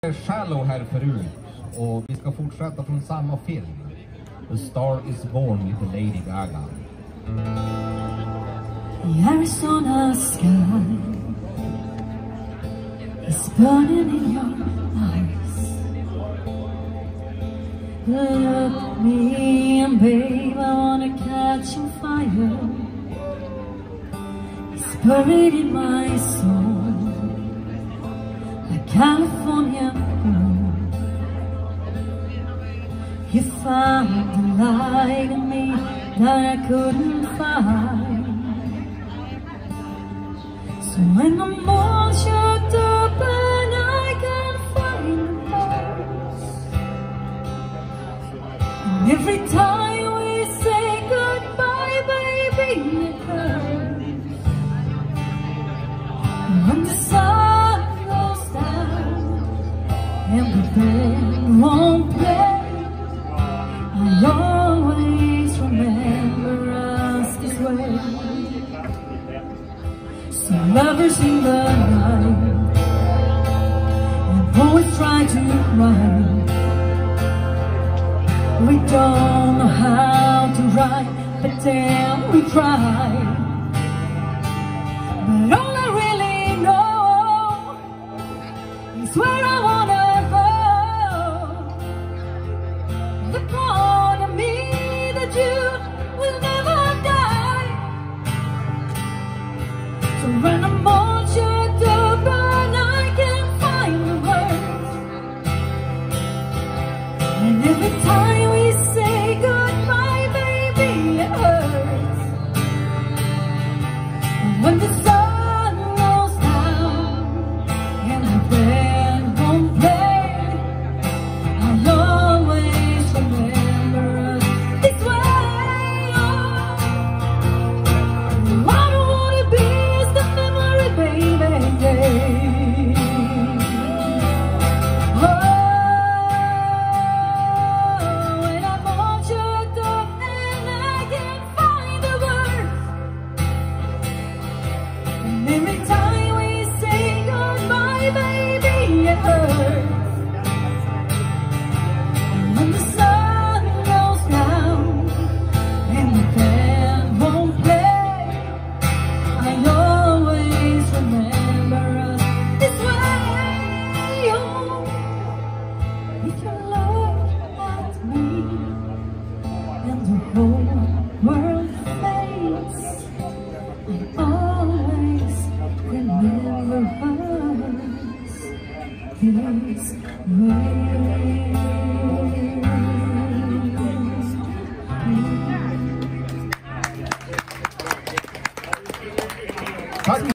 Shallow här förut och vi ska fortsätta från samma film. The Star is Born with Lady Gaga. The Arizona sky is burning in your eyes. Look at me and babe, I wanna catch on fire. It's buried in my soul, like California gold. You found the light in me that I couldn't find. So when I'm all shut up and I can't find the place, and every time we say goodbye, baby, it hurts. And when the sun goes down and the band won't play, I always remember us this way. Some lovers in the night and poets try to write. We don't know how to write, but damn, we try. But all I really know is where I wanna go. The part of me that you will never die. So when I'm all shut up and I can't find the words, and every time we say goodbye, baby, it hurts. And when the sun goes down and the band won't play, I'll always remember us this way. Oh, I don't wanna be the memory, baby. Oh, when I'm all shut up and I can't find the words, and every time we say goodbye, baby, it hurts. And when the sun goes down and the band won't play, I always remember us this way. Oh, if you look at me and the whole world fades, I always remember us this way.